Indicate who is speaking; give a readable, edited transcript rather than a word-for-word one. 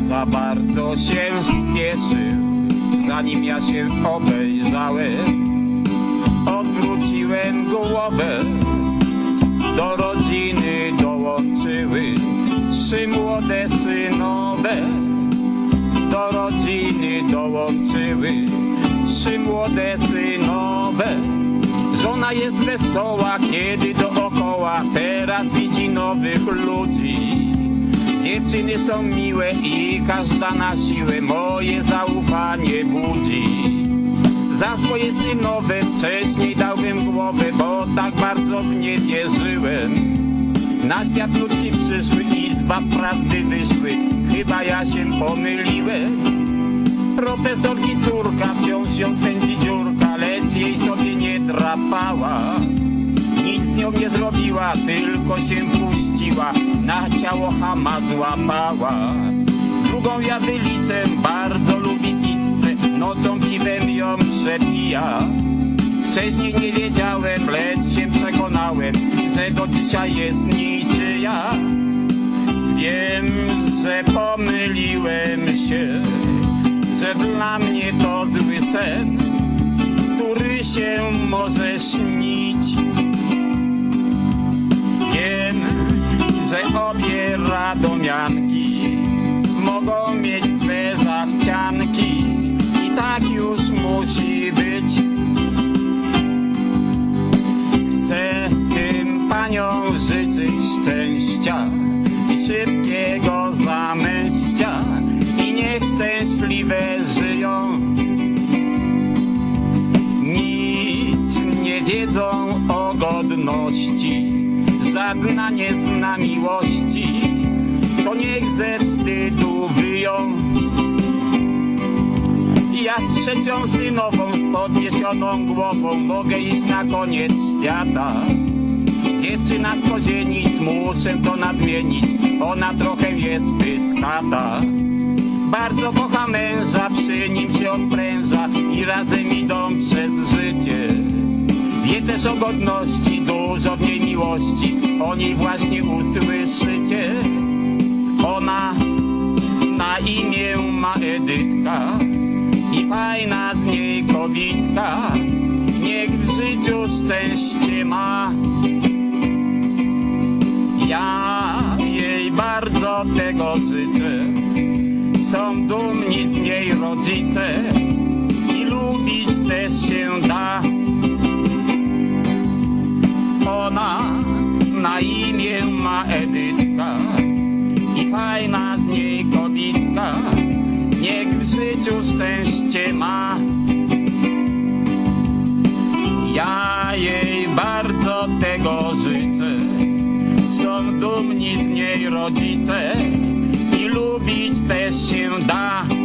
Speaker 1: za bardzo się spieszył, zanim ja się obejrzałem. Odwróciłem głowę, do rodziny dołączyły 3 młode synowe. Do rodziny dołączyły 3 młode synowe. Żona jest wesoła, kiedy dookoła teraz widzi nowych ludzi. Dziewczyny są miłe i każda na siłę moje zaufanie budzi. Za swoje synowe wcześniej dałbym głowę, bo tak bardzo w nie wierzyłem. Na świat ludzki przyszły i z bab prawdy wyszły, chyba ja się pomyliłem. Profesorki córka wciąż ją swędzi dziurka, lecz jej sobie nie drapała. Nic z nią nie zrobiła, tylko się puściła, na ciało chama złapała. Drugą ja wyliczę, bardzo lubi pizzę, nocą piwem ją przepija. Wcześniej nie wiedziałem, lecz się przekonałem, że do dzisiaj jest niczyja. Wiem, że pomyliłem się, że dla mnie to zły sen, który się może śnić. Wiem, że obie radomianki mogą mieć swe zachcianki i tak już musi być. Chcę tym paniom życzyć szczęścia i szybkiego zamęścia i niech szczęśliwe żyją. Nic nie wiedzą o godności, żadna nie zna miłości, to niech ze wstydu wyją. Ja z 3 synową z podniesioną głową mogę iść na koniec świata. Dziewczyna z Kozienic, muszę to nadmienić, ona trochę jest pyskata. Bardzo kocha męża, przy nim się odpręża i razem idą przez życie. Wie też o godności, dużo w niej miłości, o niej właśnie usłyszycie. Ona na imię ma Edytka i fajna z niej kobitka, niech w życiu szczęście ma. Ja jej bardzo tego życzę, są dumni z niej rodzice i lubić też się da. Ona na imię ma Edytka i fajna z niej kobitka, niech w życiu szczęście ma. Ja jej bardzo tego życzę, są dumni z niej rodzice i lubić też się da.